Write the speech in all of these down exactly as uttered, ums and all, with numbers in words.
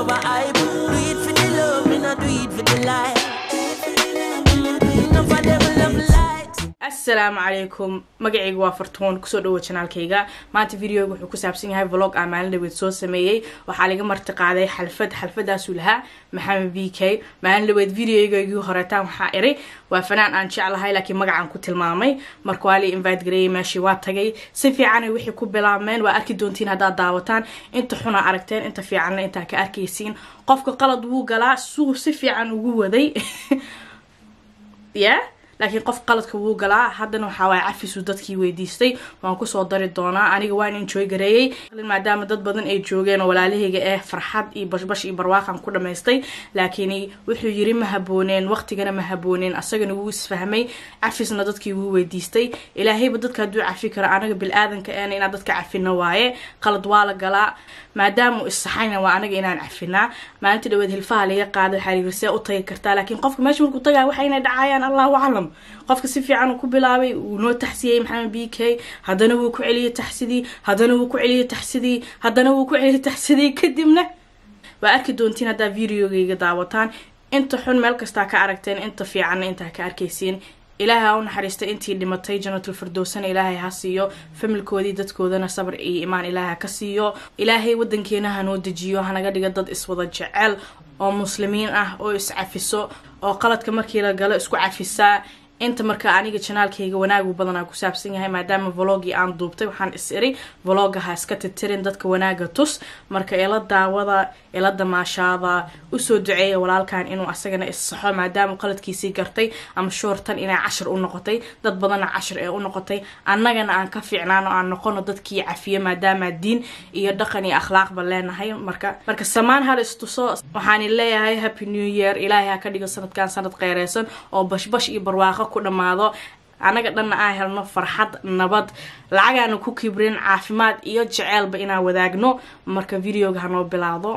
over hype. Do it for the love, me not do it for the life. Enough of them love light. السلام عليكم magacaygu waa Fartuun kusoo dhawo channelkayga maanta videoga wuxuu ku saabsan yahay vlog aan maalin dhaweyd soo sameeyay waxa laga marti qaaday xalfad xalfadaas uu lahaa Maxamed B K maalin dhaweyd videogaygii horeetaan waxa iri waa fanaan aan jeclahay laakiin magacaan ku tilmaamay marka waa la invite gareeyay meeshii waa tagay si fiican ay wixii ku bilaabmeen waa arki doontiin hadaa daawataan inta xuna aragteen inta fiicanna inta ka arkaysiin qofka qalad wuu galaa suu si fiican ugu waday yeah لكن قف قلت كوجلا حدا نحاول عفيس ودتكي ويديستي وانكسر دار الدونا أنا جوان إنشوي جري ما دام ضد بدن أي جوجين ولا عليه جاء فرحات إي بش بش إي برواق عن كل ما يستي لكني وحي يري مهبونين وقت جنا مهبونين أصلا ووس فهمي عفيس ندتكي ويديستي إلى هي بدت كدو عفكر أنا بالآذن كأني ندتك عفي النوايا قلت والا جلا ما دام الصحينا وأنا جينا نعفينا ما أنت لو ذي الفعل هي قاعدة حري رساء وطي كرتا لكن قفك ماشي مركو طيها وحينا دعايان الله أعلم قفك سفي عنه كبلاوي ونو تحسيه محمد بي كي هذا نو كعليه تحسدي هذا نو كعليه تحسدي هذا نو كعليه تحسدي كدمنا وأكيد دونتين هذا فيديو جيجا دعوتان أنت حن ملك استاك عرقتين أنت في عنا أنت كأركيسين إلهي أون حريست أنتي اللي متى جنة الفردوسن إلهي هاسيو فمل كودي دت كودنا صبر إي إيمان إلهي كسيو إلهي ودن كينا هنود جيو هنقدر جدد إسود الجعل أو مسلمين أه أو يسعفسو أو قلت كمركي لقلا إسكو عفسا أنت مركا عنيق channelkayga wanaag u badan ku saabsan yahay maadaama vlogii aan duubtay waxaan is iri vloggaha iska tirtirin dadka wanaaga tus marka ila daawada ila damaashada u soo duceeyo walaalkan inuu asagana issaxo maadaama qaladkiisii gartay ama shortan inay cashar u noqotay dad badan cashar ee u noqotay annagana aan ka fiicnaano aan noqono dadkii cafiye maadaama diin iyo dhaqan iyo akhlaaq ba leenahay marka marka samaan hal istuso waxaan leeyahay happy new year ilaahay ka dhigo sanadkan sanad qeereysan oo bashbash iyo barwaaqo ku dhamaado anaga dhanna aan helno farxad nabad lacagaana ku kibrin caafimaad iyo jaceelba inaan wadaagno marka videoga hanoo bilaado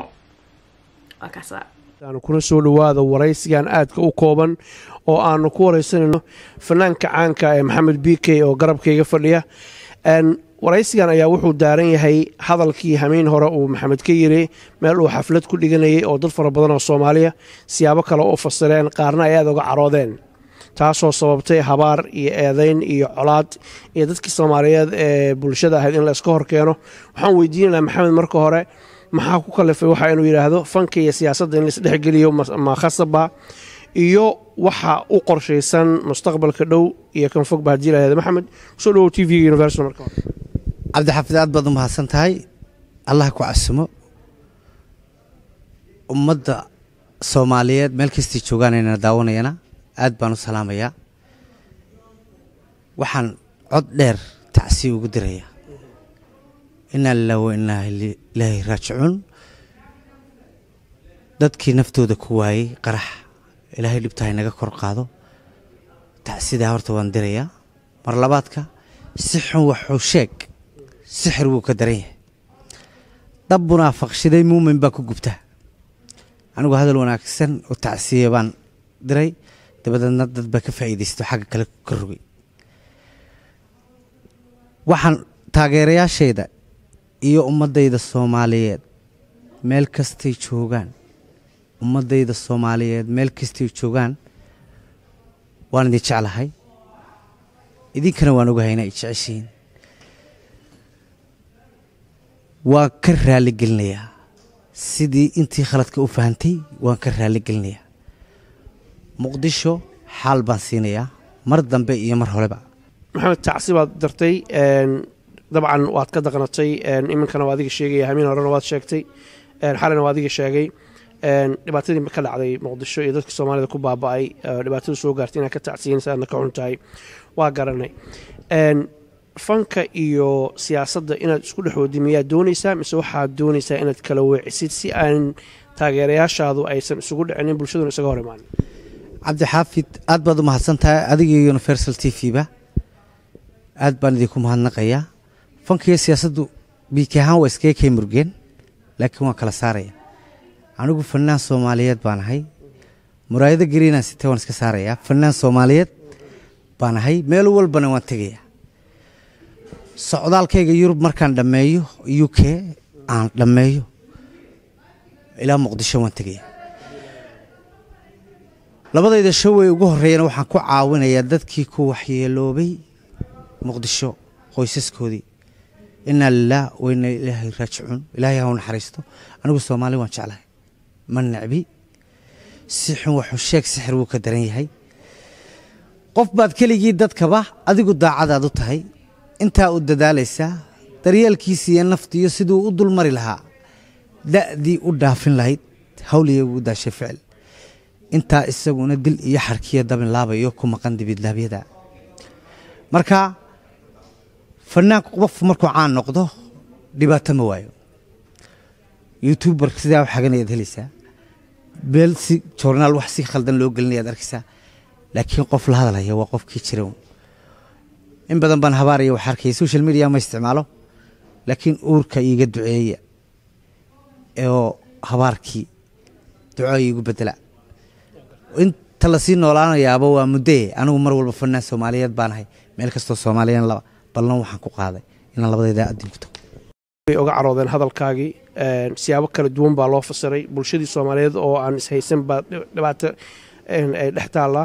wakaasa aan kuna soo dhawaado waraysigan aadka u kooban oo aan ku waraysanayno fanaanka caanka ee Maxamed B K oo garabkayga fadhiya aan waraysigan ayaa wuxuu daaran yahay hadalkii hameen hore uu Maxamed ka yiri meel uu xaflad ku dhiganayay oo dad fara badan oo Soomaaliya siyaabo kale oo fasireen qaarna ay aad uga caroodeen taasoo sababtay habaar iyo eedayn iyo colaad iyo dadkii Soomaaliyeed ee bulshada ahayd in la iska horkeeno waxaan weydiinayaa Maxamed marka hore maxaa ku kalifay waxa inuu yiraahdo fanka iyo siyaasadda in la isdhex geliyo ma khasaba iyo waxa u qorshaysan mustaqbalka dhow iyo kan fog baa jilaayada Maxamed soo dhaw T V Universal marka hore عبد الحفيظ aad baad u mahadsantahay Allah ku casmo ummadda Soomaaliyeed meel kasta joogaan inay daawanayana aad baan u salaamayaa waxaan cod dheer tacsi ugu diraya inna lillahi wa inna ilayhi raaji'uun dadkii naftooda ku waayay qarax ilaahay dhibtahay naga kor qaado tacsida horta waan dirayaa mar labaadka si xun wuxuu sheeg sixir wuu ka daran yahay dab munaafaqshiday muumin baa ku gubta anigu hadal wanaagsan oo tacsiye baan diray dabadna dad ba ka faa'iideysto xagga kale ka rugay waxaan taageerayaashayda iyo ummadayda Soomaaliyeed meel kastay joogaan ummadayda Soomaaliyeed meel kastay joogaan waan idin jeclahay idinkana waan ogahay inay jeceshiin waan ka raali gelinayaa sidii intii khaladka u fahantay waan ka raali gelinayaa muqdisho xal baan siinayaa mar dambe iyo mar horeba Maxamed tacsibaad dartay een dabcan waad ka daqnatay een iminkana waad iga sheegay hameen horena waad sheegtay een xalina waad iga sheegay een dhibaatadii ka dhacday muqdisho iyo dadka Soomaalida ku baaba'ay dhibaatada soo gaartay inay ka tacsiinaysan ka xuntahay waa garanay een fanka iyo siyaasadda inaad isku dhaxoodimiyaa doonaysaa mise waxaad doonaysaa inaad kala weecisid si aan taageerayaashaadu aysan isugu dhicin bulshaduna isaga hor imaan عبد الحافظ aad baad u mahadsantahay adiga Universal T V ba aad baan idinku mahadnaqayaa fankiga siyaasaddu biikahan waa iska kay murgeen laakiin waa kala saaraya anigu fanaan Soomaaliyeed baan ahay muraayada gariina sitay waan iska saaraya fanaan Soomaaliyeed baan ahay meel walbana waan tagayaa socdaalkayga Yurub markaan dhameeyo U K aan dhameeyo ilaa muqdisho waan tegaya labadayda showay ugu horeeyana waxaan ku caawinayaa dadkii ku waxyeeloobay muqdisho qoysaskoodii inna lillaah wa inna ilaahi raajicuun ilaahay ha u naxariisto anigu Soomaali waan jeclahay ma nacbi si xun wuxuu sheeg sixir uu ka daran yahay qof baad keligii dadkaba adigu daacadaad u tahay inta u dadaalaysa daryeelkiisa iyo naftiyo sidoo u dulmari lahaa da'dii u dhaafin lahayd hawliye ugu daashay ficil inta isaguna dil iyo xarkiya dabin laabayo ku maqan dibid laabiyada marka fanaanku qof markuu caan noqdo dhibaato ma waayo youtuber sida wax xaganayad helaysaa beel si journal wax si khaldan loo gelinayaad arkaysaa laakiin qof la hadalaya waa qofkii jiray in badan baan habaariyo wax arkay social media ma isticmaalo laakiin uurka iiga duceeya ee habaarkii duco iigu bedela inta la sii noolaanayaaba waa muddo anigu mar walba fanaan Soomaaliyeed baan ahay meel kasto Soomaaliyan laba ballan waxaan ku qaaday inaan labadayda adin ku tago way uga caroodeen hadalkaagii ee siyaabo kala duwan baa loo fasiray bulshadii Soomaaliyeed oo aan is haysan ba dhibaato ee dhextaala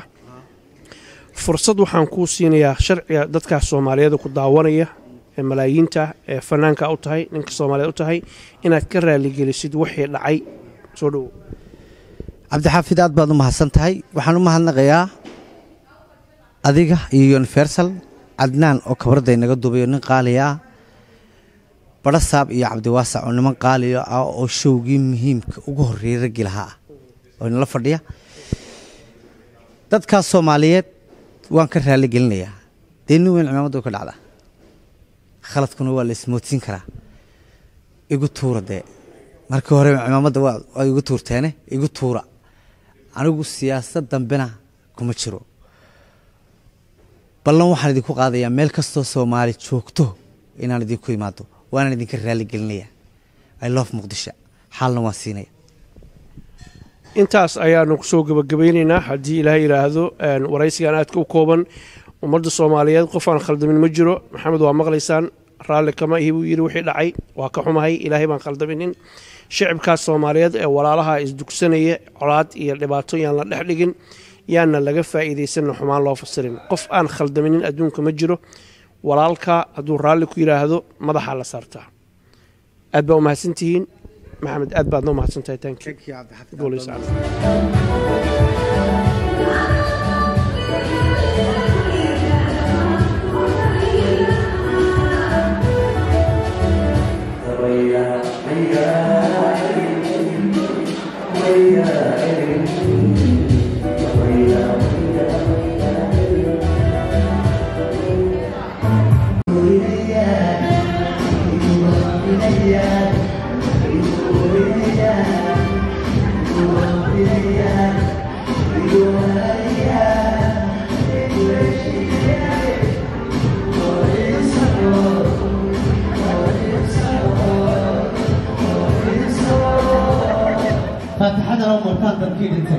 fursad waxaan ku siinayaa sharciga dadka Soomaaliyeed ku daawanaya ee malaayiinta ee fanaanka u tahay ninka Soomaaliyeed u tahay inaad ka raali gelisid wixii dhacay soo dhow Cabdixaafid aad baad u mahadsan tahay waxaan u mahadnaqayaa adiga iyo Universal Adnaan oo kabarday naga duubayo nin qaali ah Barasaab iyo Cabdiwaasac oo niman qaali ah oo showgii muhiimka ugu horeeyay rag lahaa oo la fadhiya dadka Soomaaliyeed waan ka raali gelinayaa deenu weyn ciidamada ka dhacda khaladkuna waa la ismoodsin karaa igu tuurade markii hore ciidamada waa igu tuurteene igu tuura anigu siyaasad dambena kuma jiro ballan waxaan idinku qaadayaa meel kasto Soomaali joogto inaan idinku imaado waan idinka raali gelinayaa I love Muqdisho xalna waan siinaya intaas ayaanu ku soo gabagabaynaynaa hadii Ilaahay yiraahdo aan waraysigan aad ku kooban ummadda Soomaaliyeed qof aan khaldamin ma jiro maxamed waa maqlaysaan raali kama ihibu yiri wixii dhacay waa ka xumahay Ilaahay baan khaldaminin shacabka Soomaaliyeed ee walaalaha isdugsanaya colaad iyo dhibaato yaan la dhaxligin yaana laga faa'iideysan xumaan loo fasirin qof aan khaldaminin adduunka ma jiro walaalka haduu raali ku yiraahdo madaxa la saartaa aad baa u mahadsantihiin محمد أدبر نوم حسن تايتانك thank you عبد الحفيظ قولي سعد فاتحنا لو مرتان تركيد انت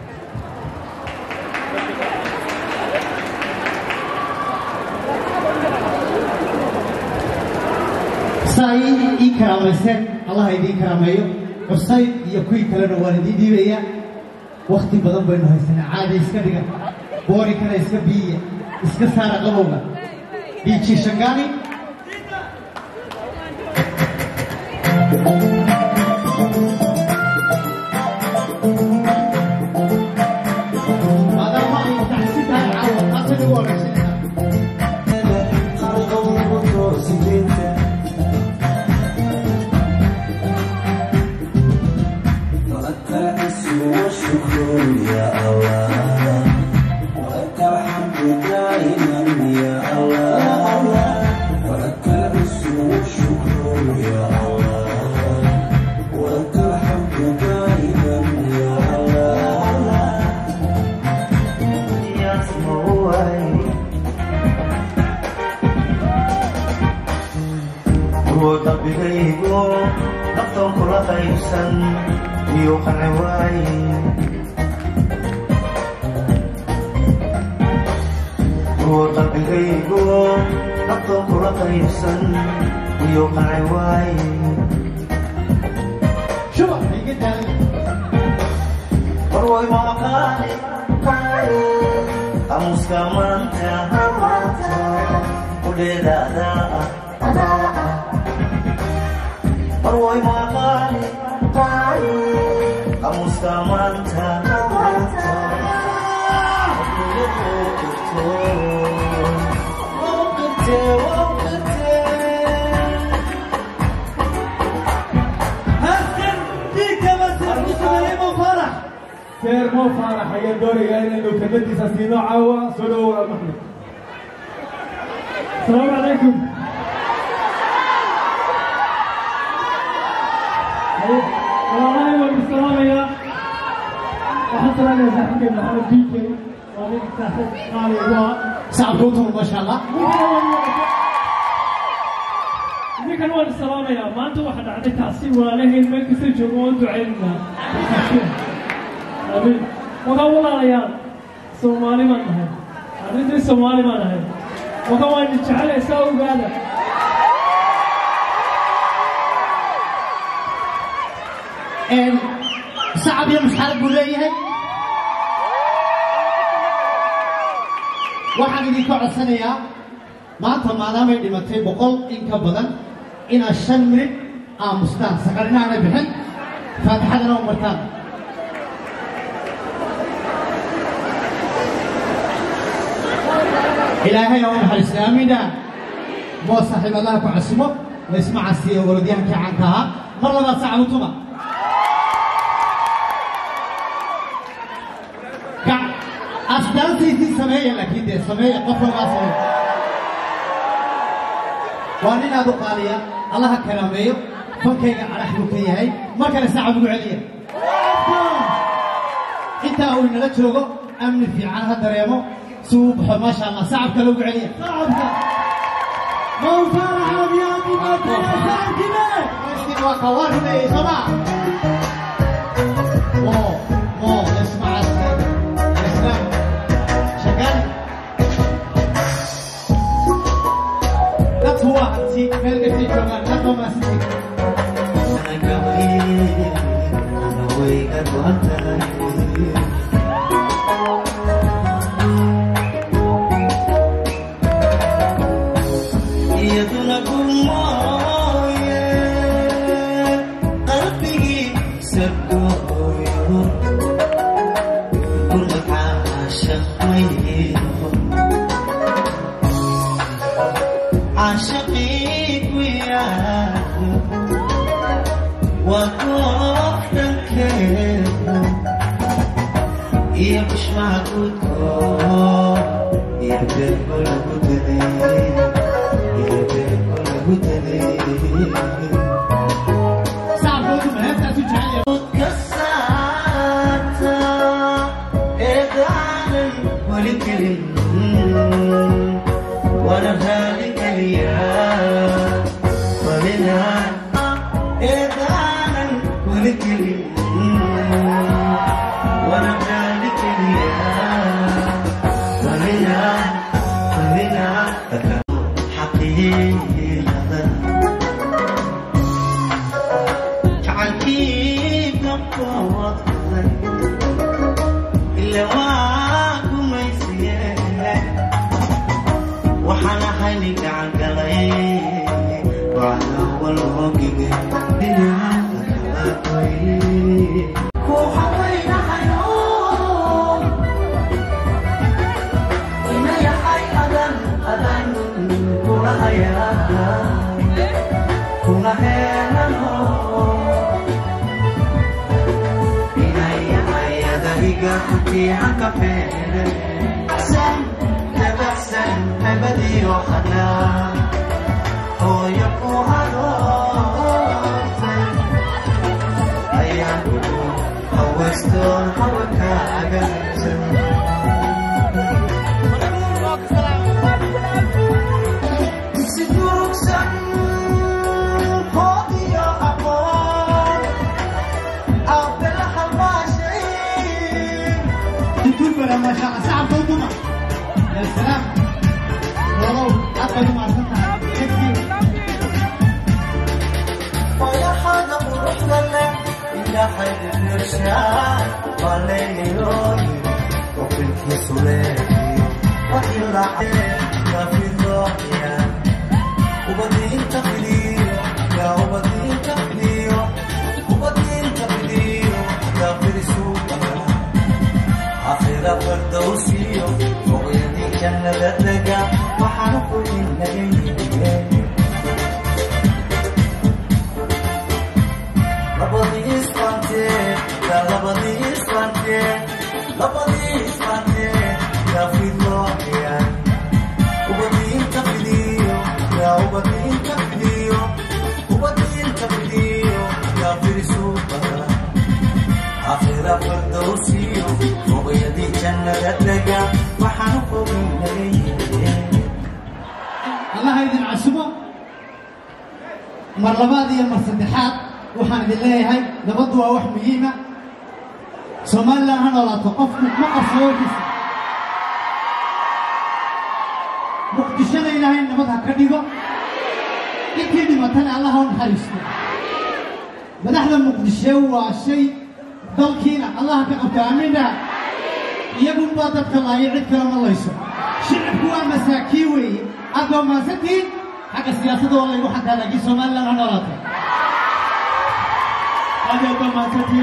ساي إكرام السن الله يدين كراميه وساي يكوي كلنا والدي دي بيا وقت بدن بينه السنة عادة إسكندر بوري كنا إسكبية إسكسارة قبوبة بيجي شغالي شو كان وروي ما قالي قالي أموس كمان تهمتا وليدا دا وروي ما قالي قالي أموس كمان تهمتا سير مو فرح هي دوري قال انه كبدي ساسينو عوا سولو ولا محمد. السلام عليكم. والله ما بالسلامة يا وحصل على زحمة محمد بيكي وعليك تحت قالي هو سعبوتهم ما شاء الله. ذيك الوقت السلامة يا ما انتم واحد عندك تعصيب ولا له الملك سجون دعينا. أبي وقال ريال سومالي ما نهي أريد سومالي ما نهي وقال نجعل يسوي هذا إن صعب يوم حرب ولا هي واحد اللي كعب سنة يا ما أنت ما دام اللي ما تبي بقول إن كبدن إن الشمر آمستان سكرنا على بهن فتحنا ومرتان إلهي يوم الإسلامي ده مو صاحب الله كعسمه واسمع السيا ولديان كعنكها مرة ما ساعدتما كع أصدار سيدي سمية لكن ده سمية قفل ما سمية وانينا دو قالية الله كراميه فكيك على حلوكي هاي ما كان ساعدوا عليه انت أقول لك شو أمن في عنها دريمه سوبح ما شاء الله صعب كلو عليه صعب مو فرح يا ابو بكر صعب كده مسكين وقوارنا يا جماعه مو مو اسمع الاسلام شغال لا هو انتي ملكتي كمان لا ما سيتي انا كمان انا ويك انت عاشقيك وياك وقفتك كيف يا مش معبودكم يا بيقول بدري يا بيقول بدري صعبوا ما تتجعل كسرت إذا ولكن وانا ذلك اليوم ولنا إذانا ولكل وانا ذلك اليوم ولنا ولنا حقيقة جعلتيك نبض إلا واكم يسير وحنا حالك عقلي وعلى أول وقيق بنا لكلاكوي وحوينا حيوم إنا يا حي أذن أذن كنا هيا كنا هيا إنا يا حي أذن كتي عكفين أحسن أحسن أبدي وخنا هو يبقى هروت أيام هو استون هو كأجنس سيدورك سن خذي يا أبوان أبل حماشي تقول بلا ما شاء الله صعب توتما يا سلام والله أقل ما صنع ويا حدا بروح لله إلا حي الله يدين عسبه مر لباد يا مر صدحات وحان بالله هاي نبضوا وح مهمة سومال لا أنا لا توقف ما أصورش مقدشنا إلى هاي نبضها كديبة إكيد مثلا الله هون حريصنا بدحنا مقدشة وشيء ضلكينا الله كأبك أمينا يقوم بادك الله يعد كلام الله يسوع شعب هو مساكيوي أقوى ما ستي حق السياسة والله يروح حتى لقي سومال لا أنا لا أقوى ما ستي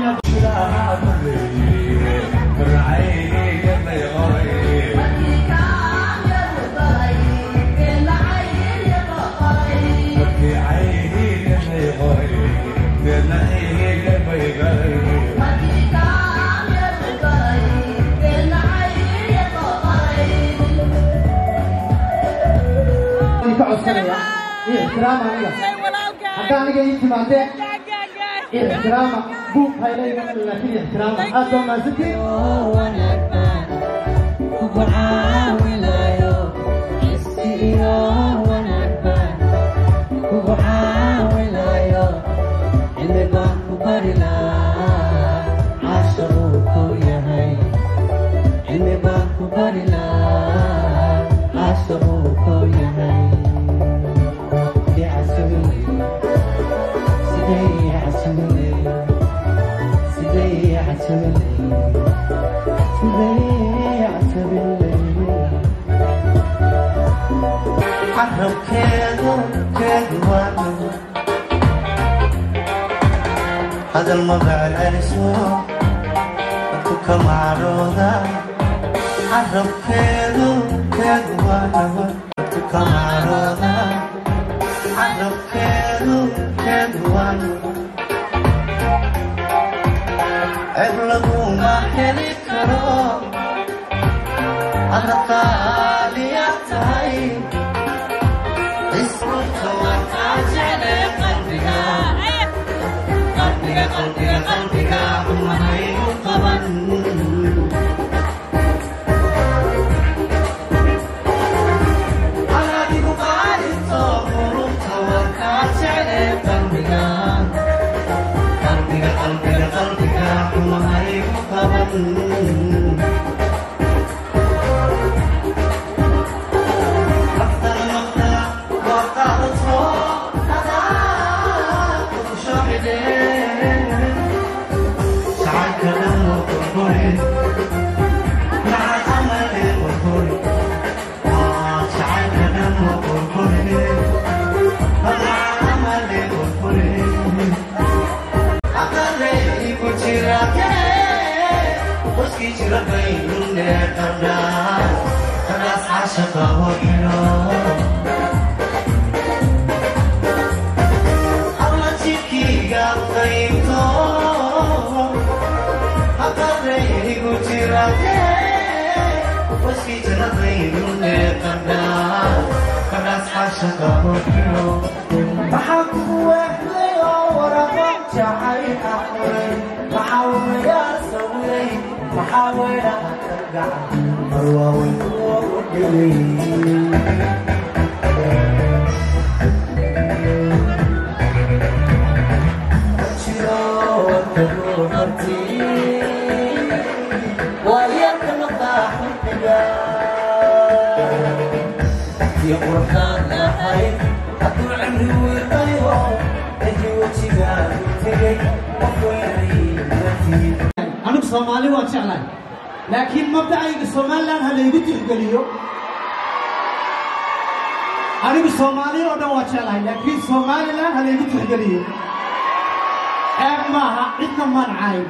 احترام عليك حتى أنا جاي تمانتك احترام بوك هاي لي لكن احترام هذا ما زكي حرب كيدو كيدو وانو هذا المبع الأنسو أنتو كمعروضة حرب كيدو كيدو وانو أنتو كمعروضة حرب كيدو كيدو وانو أغلبو ما حلي كرو أنا قالي أتاي قلبك قلبك هم هي طبعا أنا بقعد الصبر توكلت على قلبك قلبك قلبك قلبك هم هي طبعا يا قرآن هاي أطول عمري وطيوه أجي وجهي تجي وفوي أنا بصومالي وأشعلان لكن مبدأي الصومال لان هلا يقول تحقليه أنا بصومالي وأنا وأشعلان لكن الصومال لان هلا يقول تحقليه أمها عندنا ما نعاين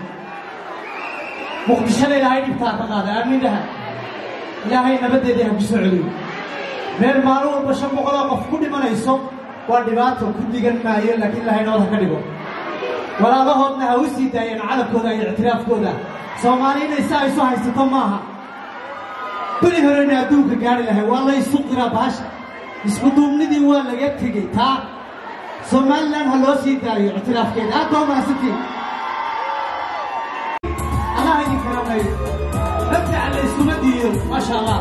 مقدشة إلهي بتاعتك هذا أمين لها إلهي نبدأ ده بسعودي مير مارو بشر مقلا قفكوني من يسوع ودباتو كل جن مايل لكن إلهي نوضح كذبه ولا ضهر نهوسي داين على كذا اعتراف كذا سومالين يساوي سو هيستم معها بني هرنا دوك قال له والله يسوق رباش يسقطون ندي ولا يكتجي تا سومالن هلوسي داين اعتراف كذا أتوم أسكي الله يكرمه نبدأ على السمدير ما شاء الله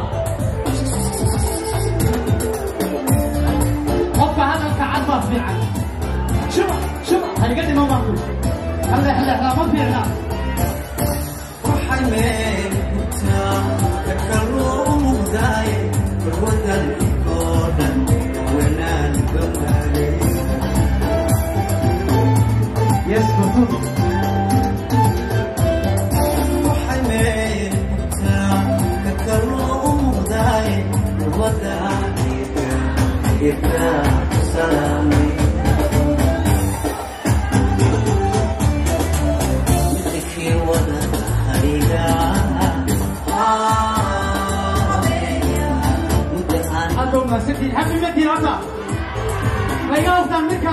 وقع هذا الكعب في عنا شوف شوف هذا قد ما مقول هذا هلا هلا ما في عنا وحمين تا تكرم مداي بالودن كودن ونان كمالي يسكت وحمين تا تكرم مداي بالودن يبقى سلامي مثلك ولا هريقا أدوم ستين حبي مدي رقا ما يقف دمك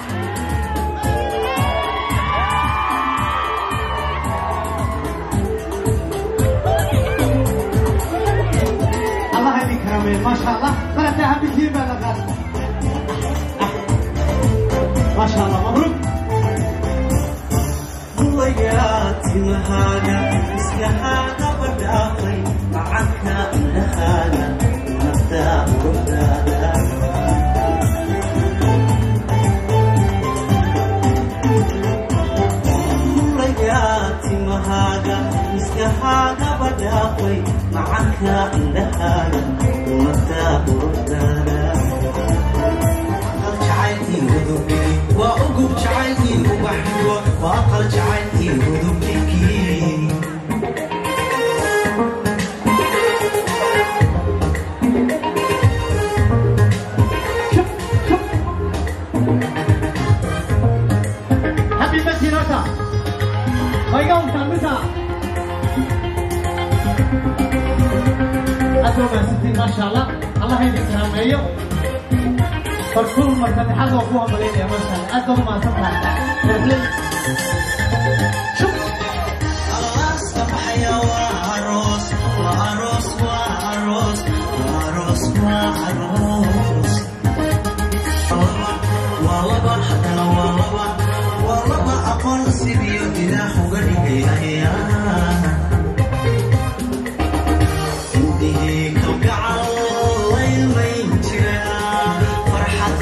الله يكرمك ما شاء الله بلا تعب كثير بلغت ما شاء الله مبروك ضيعتي مهانا مسكحانا بداخي معك لهانا ونفتح وردانا ضيعتي مهانا مسكحانا بداخي معك لهانا ونفتح وردانا جعلتي وذوقي وأقوم جعلتي وبحلوة وأقل جعلتي وذوقي حبيبتي رشا ويقوم تعملها أدوم ستين ما شاء الله الله يهديك يا ميو فرسول مرتدى حاجة وقوها مليئة يا مرسل أدوم ما تطلع شوف الله صبح يا وعروس وعروس وعروس وعروس وعروس والله حتى لو والله والله ما أقول سيبي إذا حقني هي عندي كوكع الله يميتنا فرحة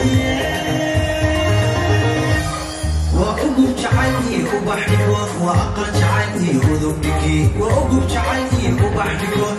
وأقوم جعلتي وبحبك وأقل جعلتي وذوقك وأقوم جعلتي وبحبك